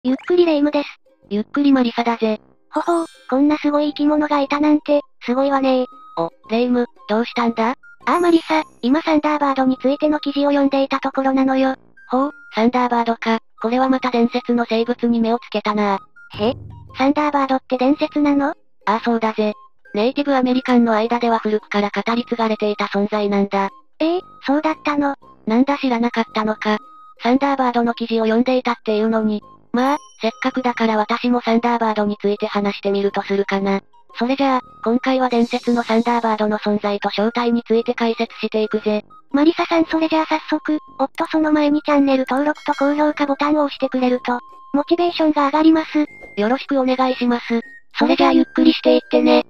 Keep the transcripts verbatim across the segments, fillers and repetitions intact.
ゆっくりレ夢ムです。 ゆっくりマリサだぜ。 ほほう、こんなすごい生き物がいたなんて、すごいわねー。 お、レ夢ム、どうしたんだ？ ああマリサ、今サンダーバードについての記事を読んでいたところなのよ。 ほう、サンダーバードか。これはまた伝説の生物に目をつけたな。 へ？サンダーバードって伝説なの？ ああそうだぜ。ネイティブアメリカンの間では古くから語り継がれていた存在なんだ。 ええー、そうだったの？ なんだ知らなかったのか。サンダーバードの記事を読んでいたっていうのに。まあ、せっかくだから私もサンダーバードについて話してみるとするかな。それじゃあ、今回は伝説のサンダーバードの存在と正体について解説していくぜ。 マリサさんそれじゃあ早速、おっとその前にチャンネル登録と高評価ボタンを押してくれると、モチベーションが上がります。 よろしくお願いします。それじゃあゆっくりしていってね。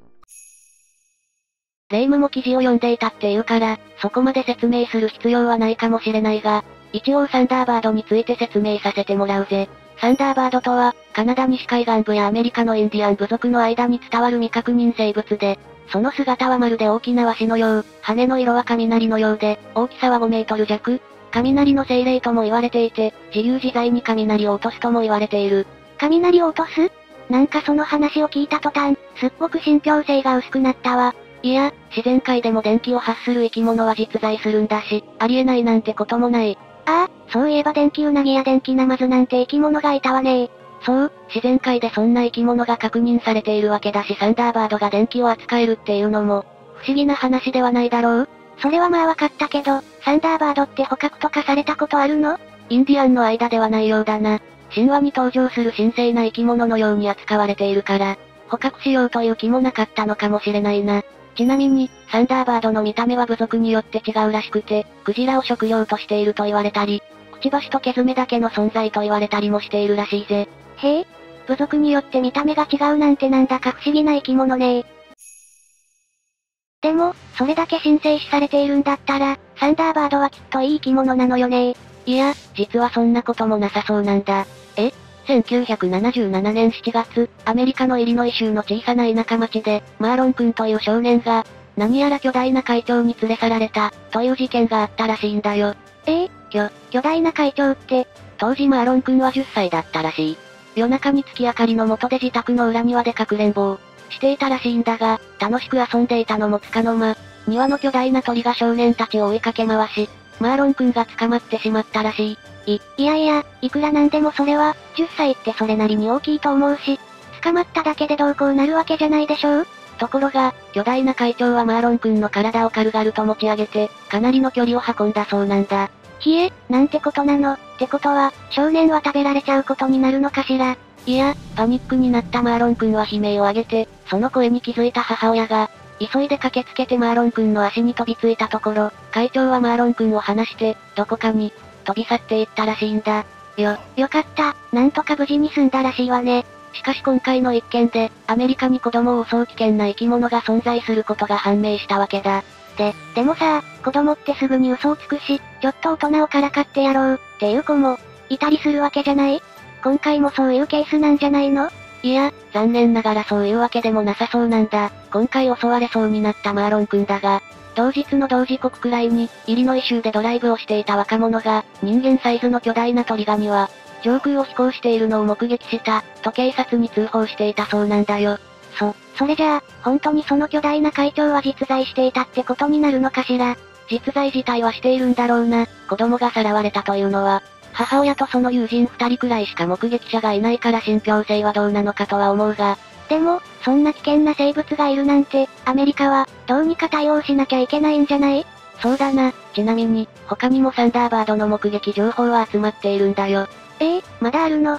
レ夢ムも記事を読んでいたっていうから、そこまで説明する必要はないかもしれないが、一応サンダーバードについて説明させてもらうぜ。サンダーバードとは、カナダ西海岸部やアメリカのインディアン部族の間に伝わる未確認生物で、その姿はまるで大きなワシのよう、羽の色は雷のようで、大きさはごメートル弱、雷の精霊とも言われていて、自由自在に雷を落とすとも言われている。 雷を落とす？なんかその話を聞いた途端、すっごく信憑性が薄くなったわ。 いや、自然界でも電気を発する生き物は実在するんだし、ありえないなんてこともない。 ああ、そういえば電気ウナギや電気ナマズなんて生き物がいたわね。 そう、自然界でそんな生き物が確認されているわけだしサンダーバードが電気を扱えるっていうのも、不思議な話ではないだろう？ それはまあわかったけど、サンダーバードって捕獲とかされたことあるの？ インディアンの間ではないようだな。神話に登場する神聖な生き物のように扱われているから、捕獲しようという気もなかったのかもしれないな。ちなみに、サンダーバードの見た目は部族によって違うらしくて、クジラを食用としていると言われたり、くちばしと毛爪だけの存在と言われたりもしているらしいぜ。 へえ、部族によって見た目が違うなんてなんだか不思議な生き物ね。でも、それだけ神聖視されているんだったら、サンダーバードはきっといい生き物なのよね。 いや、実はそんなこともなさそうなんだ。えせんきゅうひゃくななじゅうななねんしちがつ、アメリカのイリノイ州の小さな田舎町で、マーロン君という少年が、何やら巨大な怪鳥に連れ去られた、という事件があったらしいんだよ。 ええ、巨、巨大な怪鳥って、 当時マーロン君はじゅっさいだったらしい。夜中に月明かりの下で自宅の裏庭でかくれんぼをしていたらしいんだが、楽しく遊んでいたのもつかの間、庭の巨大な鳥が少年たちを追いかけ回し、マーロン君が捕まってしまったらしい。 い、いやいや、いくらなんでもそれは、じゅっさいってそれなりに大きいと思うし、捕まっただけでどうこうなるわけじゃないでしょう？ ところが、巨大な怪鳥はマーロン君の体を軽々と持ち上げて、かなりの距離を運んだそうなんだ。 ひえ、なんてことなの？ってことは、少年は食べられちゃうことになるのかしら？ いや、パニックになったマーロン君は悲鳴を上げて、その声に気づいた母親が、急いで駆けつけてマーロン君の足に飛びついたところ、怪鳥はマーロン君を離して、どこかに、飛び去っていったらしいんだ。 よ、よかった。なんとか無事に済んだらしいわね。 しかし今回の一件で、アメリカに子供を襲う危険な生き物が存在することが判明したわけだ。 で、でもさ、子供ってすぐに嘘をつくし、ちょっと大人をからかってやろう、っていう子も、いたりするわけじゃない？今回もそういうケースなんじゃないの？ いや、残念ながらそういうわけでもなさそうなんだ。今回襲われそうになったマーロン君だが、同日の同時刻くらいに、イリノイ州でドライブをしていた若者が、人間サイズの巨大な鳥ガニは、上空を飛行しているのを目撃した、と警察に通報していたそうなんだよ。 そ、それじゃあ、本当にその巨大な怪鳥は実在していたってことになるのかしら？ 実在自体はしているんだろうな。子供がさらわれたというのは、母親とその友人二人くらいしか目撃者がいないから信憑性はどうなのかとは思うが。 でも、そんな危険な生物がいるなんて、アメリカは、どうにか対応しなきゃいけないんじゃない？ そうだな。ちなみに、他にもサンダーバードの目撃情報は集まっているんだよ。 ええ、まだあるの？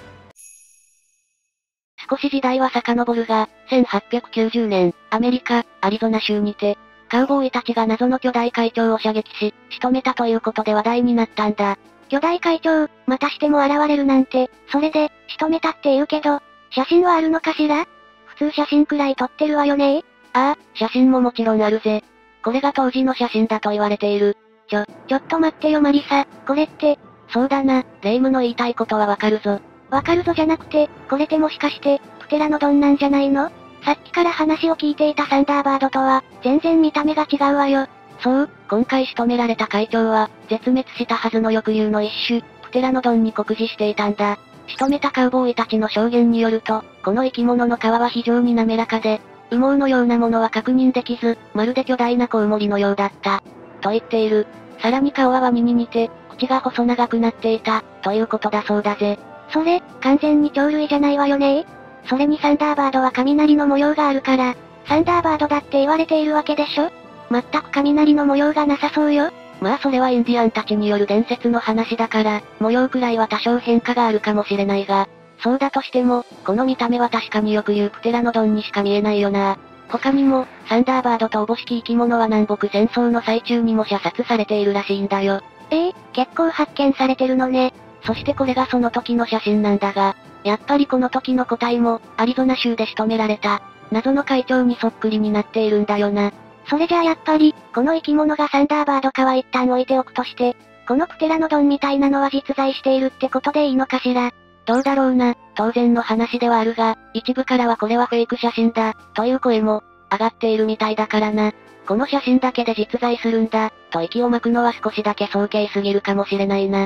少し時代は遡るが、せんはっぴゃくきゅうじゅうねん、アメリカ、アリゾナ州にて、カウボーイたちが謎の巨大怪鳥を射撃し、仕留めたということで話題になったんだ。 巨大怪鳥、またしても現れるなんて、それで、仕留めたって言うけど、写真はあるのかしら？普通写真くらい撮ってるわよね？ ああ、写真ももちろんあるぜ。これが当時の写真だと言われている。 ちょ、ちょっと待ってよマリサ、これって、 そうだな、レ夢ムの言いたいことはわかるぞ。 わかるぞじゃなくて、これってもしかして、プテラノドンなんじゃないの？さっきから話を聞いていたサンダーバードとは、全然見た目が違うわよ。 そう、今回仕留められた怪鳥は、絶滅したはずの翼竜の一種、プテラノドンに酷似していたんだ。 仕留めたカウボーイたちの証言によると、この生き物の皮は非常に滑らかで、羽毛のようなものは確認できず、まるで巨大なコウモリのようだった。と言っている。さらに顔はワニに似て、口が細長くなっていた、ということだそうだぜ。 それ、完全に鳥類じゃないわよね。それにサンダーバードは雷の模様があるから、サンダーバードだって言われているわけでしょ？全く雷の模様がなさそうよ。 まあそれはインディアンたちによる伝説の話だから、模様くらいは多少変化があるかもしれないが、そうだとしても、この見た目は確かによく言うプテラノドンにしか見えないよな。他にも、サンダーバードとおぼしき生き物は南北戦争の最中にも射殺されているらしいんだよ。 ええ、結構発見されてるのね。 そしてこれがその時の写真なんだが、やっぱりこの時の個体も、アリゾナ州で仕留められた、謎の怪鳥にそっくりになっているんだよな。 それじゃあやっぱり、この生き物がサンダーバードかは一旦置いておくとして、このプテラノドンみたいなのは実在しているってことでいいのかしら。 どうだろうな、当然の話ではあるが、一部からはこれはフェイク写真だ、という声も、上がっているみたいだからな。この写真だけで実在するんだ、と息を巻くのは少しだけ早計すぎるかもしれないな。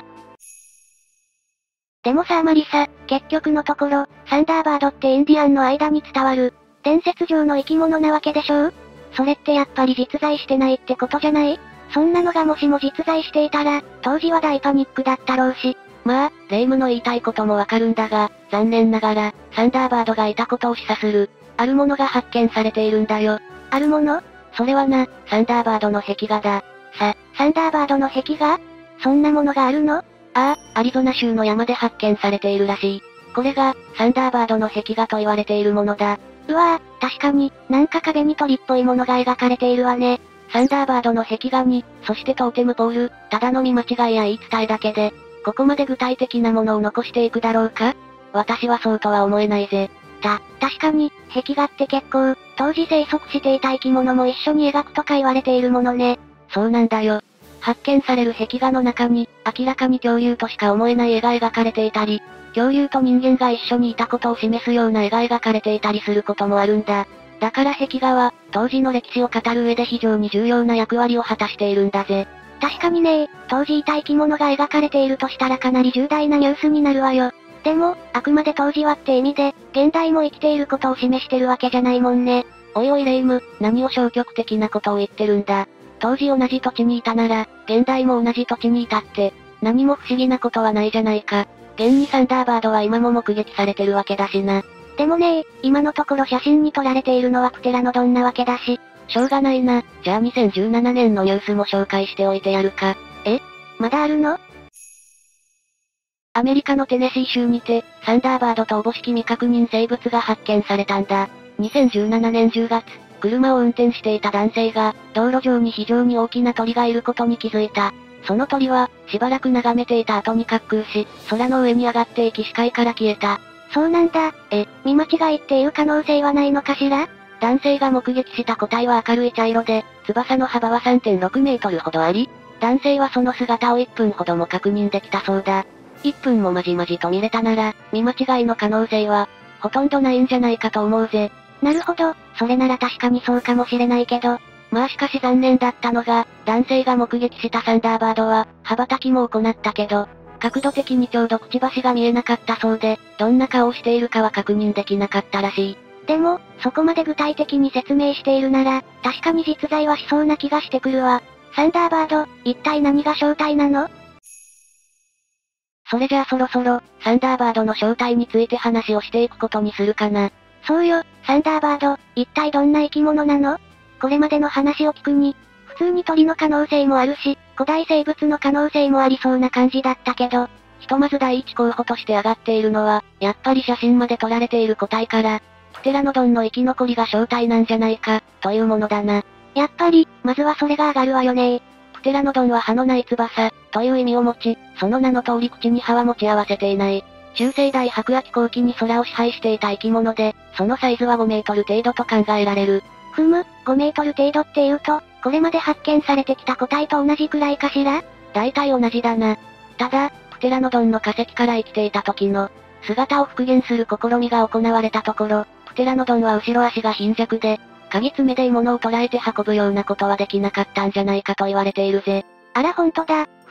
でもさあマリサ、結局のところ、サンダーバードってインディアンの間に伝わる、伝説上の生き物なわけでしょう？それってやっぱり実在してないってことじゃない？そんなのがもしも実在していたら、当時は大パニックだったろうし。 まあ、レイムの言いたいこともわかるんだが、残念ながら、サンダーバードがいたことを示唆する、あるものが発見されているんだよ。 あるもの？ それはな、サンダーバードの壁画だ。 さ、サンダーバードの壁画？そんなものがあるの？ ああ、アリゾナ州の山で発見されているらしい。これが、サンダーバードの壁画と言われているものだ。 うわぁ、確かに、なんか壁に鳥っぽいものが描かれているわね。 サンダーバードの壁画に、そしてトーテムポール、ただの見間違いや言い伝えだけで、ここまで具体的なものを残していくだろうか？私はそうとは思えないぜ。 た、確かに、壁画って結構、当時生息していた生き物も一緒に描くとか言われているものね。 そうなんだよ。発見される壁画の中に、明らかに恐竜としか思えない絵が描かれていたり、恐竜と人間が一緒にいたことを示すような絵が描かれていたりすることもあるんだ。だから壁画は、当時の歴史を語る上で非常に重要な役割を果たしているんだぜ。 確かにね、当時いた生き物が描かれているとしたらかなり重大なニュースになるわよ。でも、あくまで当時はって意味で、現代も生きていることを示してるわけじゃないもんね。 おいおいレイム、何を消極的なことを言ってるんだ。当時同じ土地にいたなら、現代も同じ土地にいたって、何も不思議なことはないじゃないか。現にサンダーバードは今も目撃されてるわけだしな。 でもね今のところ写真に撮られているのはプテラノドンなわけだし。 しょうがないな。じゃあにせんじゅうななねんのニュースも紹介しておいてやるか。 え？まだあるの？ アメリカのテネシー州にて、サンダーバードとおぼしき未確認生物が発見されたんだ。にせんじゅうななねんじゅうがつ、車を運転していた男性が、道路上に非常に大きな鳥がいることに気づいた。その鳥は、しばらく眺めていた後に滑空し、空の上に上がっていき視界から消えた。 そうなんだ。え、見間違いっていう可能性はないのかしら？ 男性が目撃した個体は明るい茶色で、翼の幅は さんてんろくメートルほどあり、男性はその姿をいっぷんほども確認できたそうだ。いっぷんもまじまじと見れたなら、見間違いの可能性は、ほとんどないんじゃないかと思うぜ。 なるほど、それなら確かにそうかもしれないけど。 まあしかし残念だったのが、男性が目撃したサンダーバードは、羽ばたきも行ったけど、角度的にちょうどくちばしが見えなかったそうで、どんな顔をしているかは確認できなかったらしい。 でも、そこまで具体的に説明しているなら、確かに実在はしそうな気がしてくるわ。サンダーバード、一体何が正体なの？ それじゃあそろそろ、サンダーバードの正体について話をしていくことにするかな。 そうよ、サンダーバード、一体どんな生き物なの？これまでの話を聞くに、普通に鳥の可能性もあるし、古代生物の可能性もありそうな感じだったけど、 ひとまず第一候補として挙がっているのは、やっぱり写真まで撮られている個体から、プテラノドンの生き残りが正体なんじゃないか、というものだな。 やっぱり、まずはそれが上がるわよね。 プテラノドンは歯のない翼、という意味を持ち、その名の通り口に歯は持ち合わせていない。中生代白亜紀後期に空を支配していた生き物で、そのサイズはごメートル程度と考えられる。 ふむ、ごメートル程度って言うと、これまで発見されてきた個体と同じくらいかしら？ 大体同じだな。ただ、プテラノドンの化石から生きていた時の、姿を復元する試みが行われたところ、プテラノドンは後ろ足が貧弱で、鍵爪で獲物を捕らえて運ぶようなことはできなかったんじゃないかと言われているぜ。 あらほんとだ、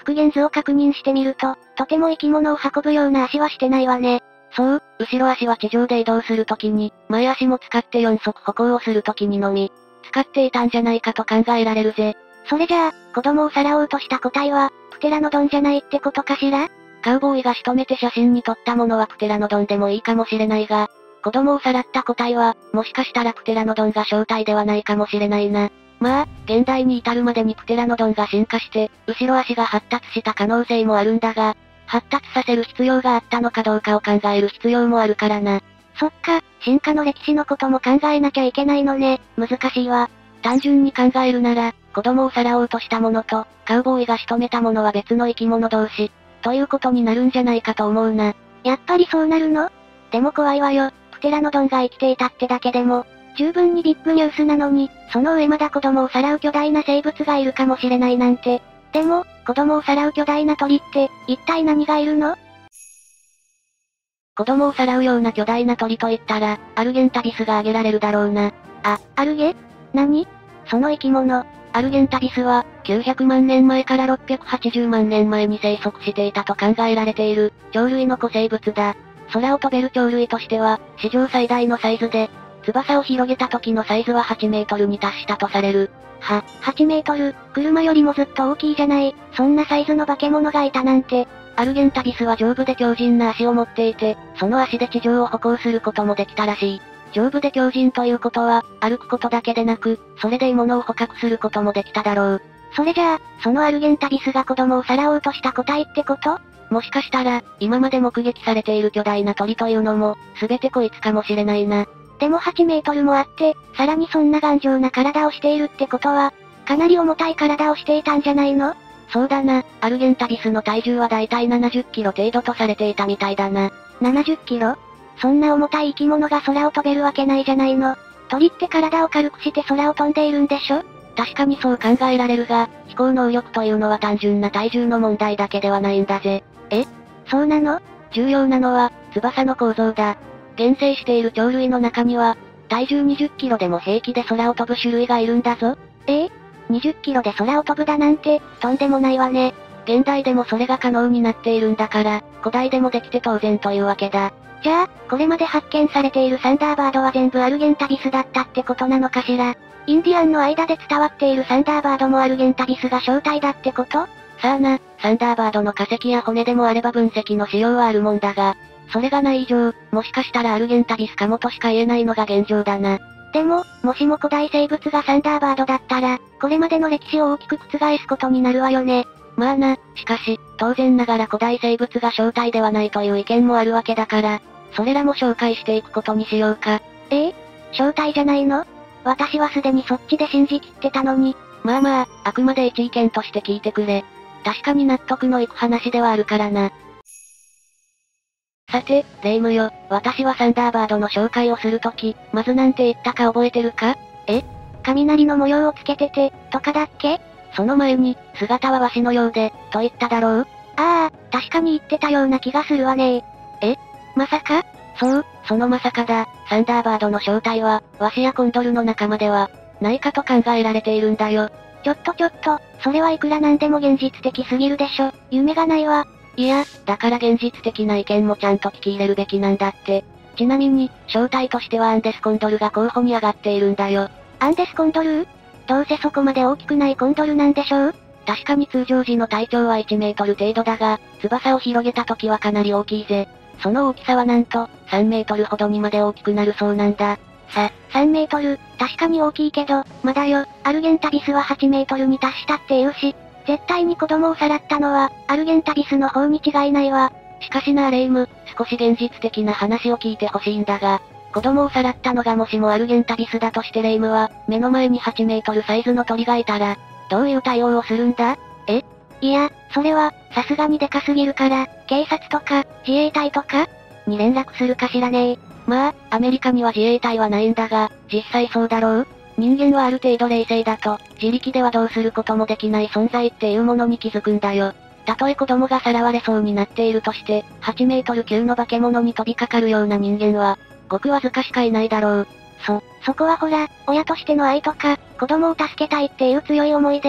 復元図を確認してみると、とても生き物を運ぶような足はしてないわね。 そう、後ろ足は地上で移動するときに、前足も使って四足歩行をするときにのみ、使っていたんじゃないかと考えられるぜ。 それじゃあ、子供をさらおうとした個体は、プテラノドンじゃないってことかしら？ カウボーイが仕留めて写真に撮ったものはプテラノドンでもいいかもしれないが、子供をさらった個体は、もしかしたらプテラノドンが正体ではないかもしれないな。まあ、現代に至るまでにプテラノドンが進化して、後ろ足が発達した可能性もあるんだが、発達させる必要があったのかどうかを考える必要もあるからな。 そっか、進化の歴史のことも考えなきゃいけないのね、難しいわ。 単純に考えるなら、子供をさらおうとしたものと、カウボーイが仕留めたものは別の生き物同士、ということになるんじゃないかと思うな。 やっぱりそうなるの？でも怖いわよ、プテラノドンが生きていたってだけでも、十分にビッグニュースなのに、その上まだ子供をさらう巨大な生物がいるかもしれないなんて。でも、子供をさらう巨大な鳥って、一体何がいるの？ 子供をさらうような巨大な鳥といったら、アルゲンタビスが挙げられるだろうな。 あ、アルゲ？何？その生き物。 アルゲンタビスは、きゅうひゃくまんねんまえからろっぴゃくはちじゅうまんねんまえに生息していたと考えられている、鳥類の古生物だ。空を飛べる鳥類としては、史上最大のサイズで、翼を広げた時のサイズははちメートルに達したとされる。 は、はちメートル、車よりもずっと大きいじゃない。そんなサイズの化け物がいたなんて。 アルゲンタビスは丈夫で強靭な足を持っていて、その足で地上を歩行することもできたらしい。丈夫で強靭ということは、歩くことだけでなく、それで獲物を捕獲することもできただろう。 それじゃあ、そのアルゲンタビスが子供をさらおうとした個体ってこと？ もしかしたら、今まで目撃されている巨大な鳥というのも、すべてこいつかもしれないな。 でもはちメートルもあって、さらにそんな頑丈な体をしているってことは、かなり重たい体をしていたんじゃないの？ そうだな、アルゲンタビスの体重はだいたいななじゅっキロ程度とされていたみたいだな。 ななじゅっキロ？そんな重たい生き物が空を飛べるわけないじゃないの。鳥って体を軽くして空を飛んでいるんでしょ？ 確かにそう考えられるが、飛行能力というのは単純な体重の問題だけではないんだぜ。 え？そうなの？ 重要なのは、翼の構造だ。現生している鳥類の中には、体重にじゅっキロでも平気で空を飛ぶ種類がいるんだぞ。 ええ？にじゅっキロで空を飛ぶだなんて、とんでもないわね。 現代でもそれが可能になっているんだから、古代でもできて当然というわけだ。 じゃあ、これまで発見されているサンダーバードは全部アルゲンタビスだったってことなのかしら。インディアンの間で伝わっているサンダーバードもアルゲンタビスが正体だってこと？ さあな、サンダーバードの化石や骨でもあれば分析のしようはあるもんだが、それがない以上、もしかしたらアルゲンタビスかもとしか言えないのが現状だな。 でも、もしも古代生物がサンダーバードだったら、これまでの歴史を大きく覆すことになるわよね。 まあな、しかし、当然ながら古代生物が正体ではないという意見もあるわけだから、それらも紹介していくことにしようか。 ええ？正体じゃないの？私はすでにそっちで信じきってたのに。 まあまあ、あくまで一意見として聞いてくれ。確かに納得のいく話ではあるからな。さて、レイムよ、私はサンダーバードの紹介をするとき、まずなんて言ったか覚えてるか？ え？雷の模様をつけてて、とかだっけ？ その前に、姿はワシのようで、と言っただろう？ ああ、確かに言ってたような気がするわね。 え？ まさか？ そう、そのまさかだ。サンダーバードの正体は、ワシやコンドルの仲間では、ないかと考えられているんだよ。 ちょっとちょっと、それはいくらなんでも現実的すぎるでしょ。夢がないわ。 いや、だから現実的な意見もちゃんと聞き入れるべきなんだって。ちなみに、正体としてはアンデスコンドルが候補に上がっているんだよ。 アンデスコンドル？どうせそこまで大きくないコンドルなんでしょう？ 確かに通常時の体長はいちメートル程度だが、翼を広げた時はかなり大きいぜ。その大きさはなんと、さんメートルほどにまで大きくなるそうなんだ。 さ、さんメートル、確かに大きいけど、まだよ、アルゲンタビスははちメートルに達したって言うし、絶対に子供をさらったのは、アルゲンタビスの方に違いないわ。 しかしなレイム、少し現実的な話を聞いてほしいんだが、子供をさらったのがもしもアルゲンタビスだとしてレイムは、目の前にはちメートルサイズの鳥がいたら、どういう対応をするんだ？え？ いや、それは、さすがにでかすぎるから、警察とか、自衛隊とかに連絡するかしらね。 まあ、アメリカには自衛隊はないんだが、実際そうだろう？人間はある程度冷静だと、自力ではどうすることもできない存在っていうものに気づくんだよ。たとえ子供がさらわれそうになっているとして、はちメートル級の化け物に飛びかかるような人間は、ごくわずかしかいないだろう。 そ、そこはほら、親としての愛とか、子供を助けたいっていう強い思いで、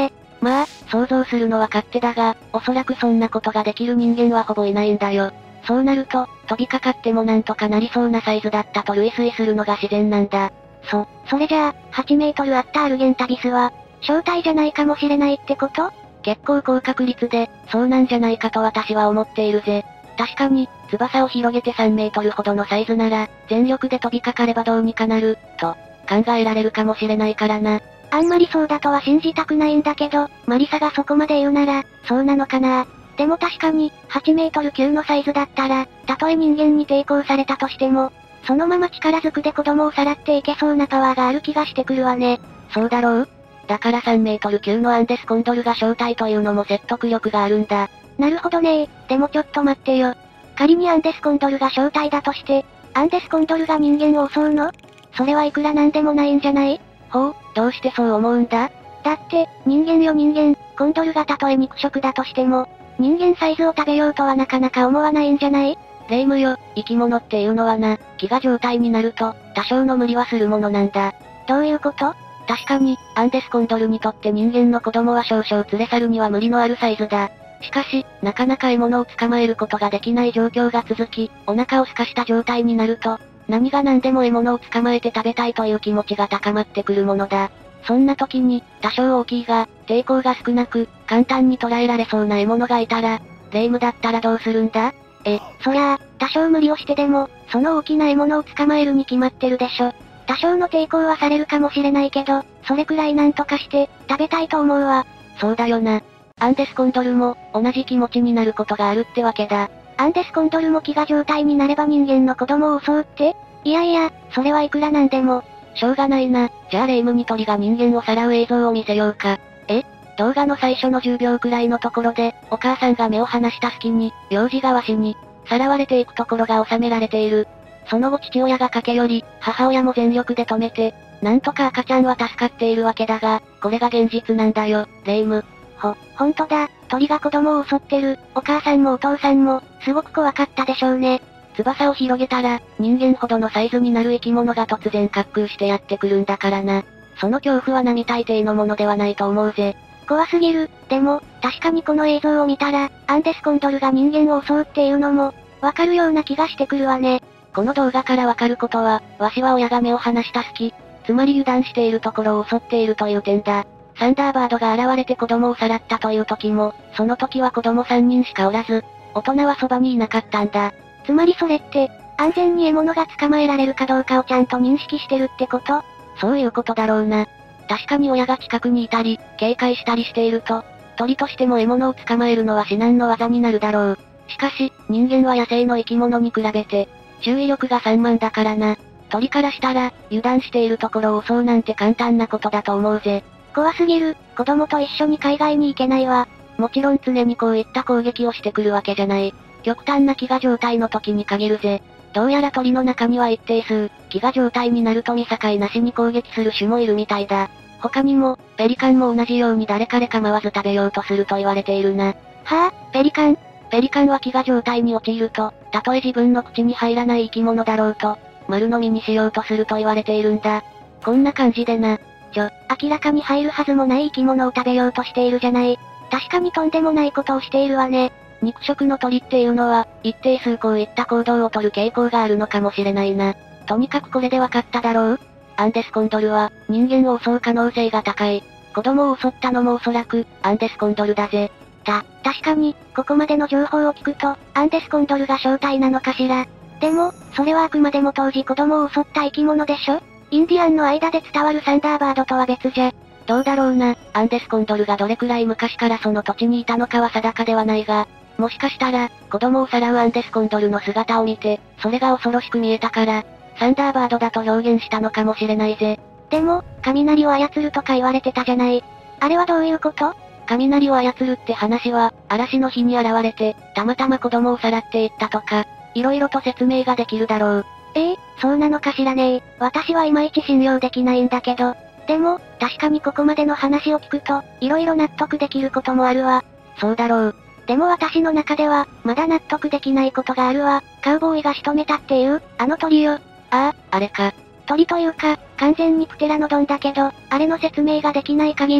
まあ、想像するのは勝手だが、おそらくそんなことができる人間はほぼいないんだよ。そうなると、飛びかかってもなんとかなりそうなサイズだったと類推するのが自然なんだ。 そ、それじゃあ、はちメートルあったアルゲンタビスは、正体じゃないかもしれないってこと？ 結構高確率で、そうなんじゃないかと私は思っているぜ。確かに、翼を広げてさんメートルほどのサイズなら、全力で飛びかかればどうにかなる、と、考えられるかもしれないからな。 あんまりそうだとは信じたくないんだけど、マリサがそこまで言うなら、そうなのかな。でも確かに、はちメートルきゅうのサイズだったら、たとえ人間に抵抗されたとしても、そのまま力ずくで子供をさらっていけそうなパワーがある気がしてくるわね。 そうだろう？だからさんメートルきゅうのアンデスコンドルが正体というのも説得力があるんだ。 なるほどねー。でもちょっと待ってよ。仮にアンデスコンドルが正体だとして、アンデスコンドルが人間を襲うの？それはいくらなんでもないんじゃない？ ほう、どうしてそう思うんだ？ だって、人間よ人間、コンドルがたとえ肉食だとしても、人間サイズを食べようとはなかなか思わないんじゃない？ レイムよ、生き物っていうのはな、飢餓状態になると、多少の無理はするものなんだ。 どういうこと？ 確かに、アンデスコンドルにとって人間の子供は少々連れ去るには無理のあるサイズだ。しかし、なかなか獲物を捕まえることができない状況が続き、お腹を空かした状態になると、何が何でも獲物を捕まえて食べたいという気持ちが高まってくるものだ。そんな時に、多少大きいが、抵抗が少なく、簡単に捕らえられそうな獲物がいたら、レイムだったらどうするんだ？ え、そりゃあ、多少無理をしてでも、その大きな獲物を捕まえるに決まってるでしょ。多少の抵抗はされるかもしれないけど、それくらいなんとかして、食べたいと思うわ。 そうだよな。アンデスコンドルも、同じ気持ちになることがあるってわけだ。 アンデスコンドルも飢餓状態になれば人間の子供を襲うって？いやいや、それはいくらなんでも。 しょうがないな。じゃあレイムに鳥が人間をさらう映像を見せようか。え？動画の最初のじゅうびょうくらいのところで、お母さんが目を離した隙に、幼児がわしに、さらわれていくところが収められている。その後父親が駆け寄り、母親も全力で止めて、なんとか赤ちゃんは助かっているわけだが、これが現実なんだよ、レイム。 ほ、ほんとだ、鳥が子供を襲ってる、お母さんもお父さんも、すごく怖かったでしょうね。 翼を広げたら、人間ほどのサイズになる生き物が突然滑空してやってくるんだからな。その恐怖は並大抵のものではないと思うぜ。 怖すぎる。でも、確かにこの映像を見たら、アンデスコンドルが人間を襲うっていうのも、わかるような気がしてくるわね。 この動画からわかることは、わしは親が目を離した隙、つまり油断しているところを襲っているという点だ。サンダーバードが現れて子供をさらったという時も、その時は子供さんにんしかおらず、大人はそばにいなかったんだ。 つまりそれって、安全に獲物が捕まえられるかどうかをちゃんと認識してるってこと？ そういうことだろうな。確かに親が近くにいたり、警戒したりしていると、鳥としても獲物を捕まえるのは至難の技になるだろう。しかし、人間は野生の生き物に比べて、注意力が散漫だからな。鳥からしたら、油断しているところを襲うなんて簡単なことだと思うぜ。 怖すぎる。子供と一緒に海外に行けないわ。 もちろん常にこういった攻撃をしてくるわけじゃない。極端な飢餓状態の時に限るぜ。どうやら鳥の中には一定数、飢餓状態になると見境なしに攻撃する種もいるみたいだ。他にも、ペリカンも同じように誰彼構わず食べようとすると言われているな。 はぁ、ペリカン？ ペリカンは飢餓状態に陥ると、たとえ自分の口に入らない生き物だろうと、丸飲みにしようとすると言われているんだ。こんな感じでな。 ちょ、明らかに入るはずもない生き物を食べようとしているじゃない。確かにとんでもないことをしているわね。 肉食の鳥っていうのは、一定数こういった行動をとる傾向があるのかもしれないな。とにかくこれでわかっただろう？アンデスコンドルは、人間を襲う可能性が高い。子供を襲ったのもおそらく、アンデスコンドルだぜ。 た、確かに、ここまでの情報を聞くと、アンデスコンドルが正体なのかしら。でも、それはあくまでも当時子供を襲った生き物でしょ？インディアンの間で伝わるサンダーバードとは別じゃ。 どうだろうな、アンデスコンドルがどれくらい昔からその土地にいたのかは定かではないが、もしかしたら、子供をさらうアンデスコンドルの姿を見て、それが恐ろしく見えたから、サンダーバードだと表現したのかもしれないぜ。 でも、雷を操るとか言われてたじゃない。あれはどういうこと？ 雷を操るって話は、嵐の日に現れて、たまたま子供をさらっていったとか、色々と説明ができるだろう。 ええ、そうなのかしらねえ。私はいまいち信用できないんだけど。でも、確かにここまでの話を聞くと、色々納得できることもあるわ。 そうだろう。 でも私の中では、まだ納得できないことがあるわ。カウボーイが仕留めたっていう、あの鳥よ。ああ、あれか。 鳥というか、完全にプテラノドンだけど、あれの説明ができない限り、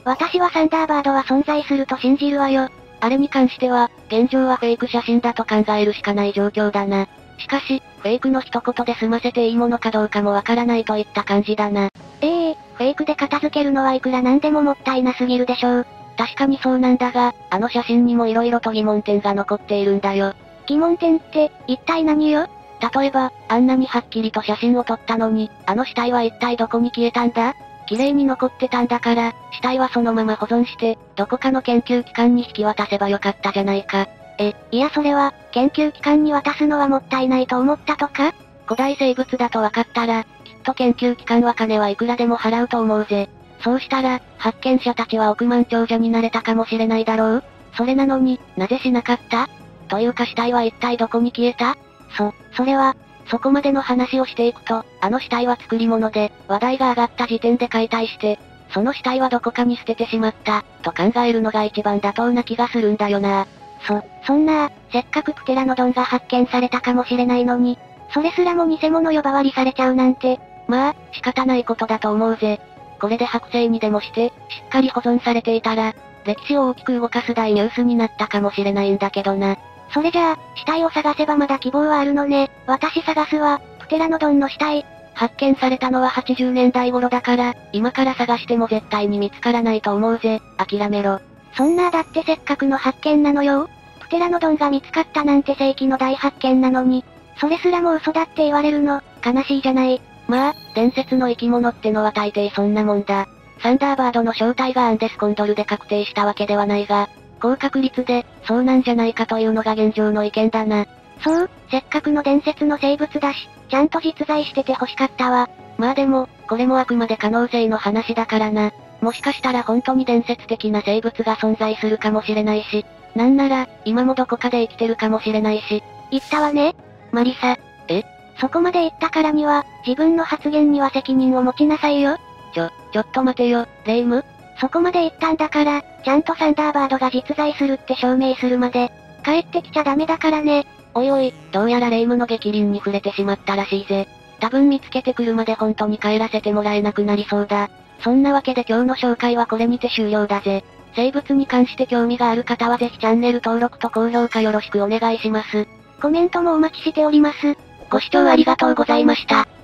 私はサンダーバードは存在すると信じるわよ。 あれに関しては、現状はフェイク写真だと考えるしかない状況だな。しかし、フェイクの一言で済ませていいものかどうかもわからないといった感じだな。 ええフェイクで片付けるのはいくらなんでももったいなすぎるでしょう。 確かにそうなんだが、あの写真にも色々と疑問点が残っているんだよ。 疑問点って、一体何よ？ 例えば、あんなにはっきりと写真を撮ったのに、あの死体は一体どこに消えたんだ？綺麗に残ってたんだから、死体はそのまま保存して、どこかの研究機関に引き渡せばよかったじゃないか。 え、いやそれは、研究機関に渡すのはもったいないと思ったとか？ 古代生物だと分かったら、きっと研究機関は金はいくらでも払うと思うぜ。そうしたら、発見者たちは億万長者になれたかもしれないだろう？それなのに、なぜしなかった？というか死体は一体どこに消えた？ そ、それは、 そこまでの話をしていくと、あの死体は作り物で、話題が上がった時点で解体して、その死体はどこかに捨ててしまった、と考えるのが一番妥当な気がするんだよな。 そ、そんな、せっかくプテラノドンが発見されたかもしれないのに、それすらも偽物呼ばわりされちゃうなんて、 まあ、仕方ないことだと思うぜ。これで剥製にでもして、しっかり保存されていたら、歴史を大きく動かす大ニュースになったかもしれないんだけどな。 それじゃあ、死体を探せばまだ希望はあるのね。私探すわ、プテラノドンの死体。 発見されたのははちじゅうねんだい頃だから、今から探しても絶対に見つからないと思うぜ。諦めろ。 そんなだってせっかくの発見なのよ。プテラノドンが見つかったなんて世紀の大発見なのに、それすらも嘘だって言われるの、悲しいじゃない。 まあ、伝説の生き物ってのは大抵そんなもんだ。サンダーバードの正体がアンデスコンドルで確定したわけではないが、高確率で、そうなんじゃないかというのが現状の意見だな。 そう、せっかくの伝説の生物だし、ちゃんと実在してて欲しかったわ。 まあでも、これもあくまで可能性の話だからな。もしかしたら本当に伝説的な生物が存在するかもしれないし、なんなら、今もどこかで生きてるかもしれないし。 言ったわね。 マリサ。え？ そこまで言ったからには、自分の発言には責任を持ちなさいよ。 ちょ、ちょっと待てよ、レイム。 そこまで言ったんだから、ちゃんとサンダーバードが実在するって証明するまで、帰ってきちゃダメだからね。 おいおい、どうやらレイムの逆鱗に触れてしまったらしいぜ。多分見つけてくるまで本当に帰らせてもらえなくなりそうだ。そんなわけで今日の紹介はこれにて終了だぜ。生物に関して興味がある方はぜひチャンネル登録と高評価よろしくお願いします。 コメントもお待ちしております。 ご視聴ありがとうございました。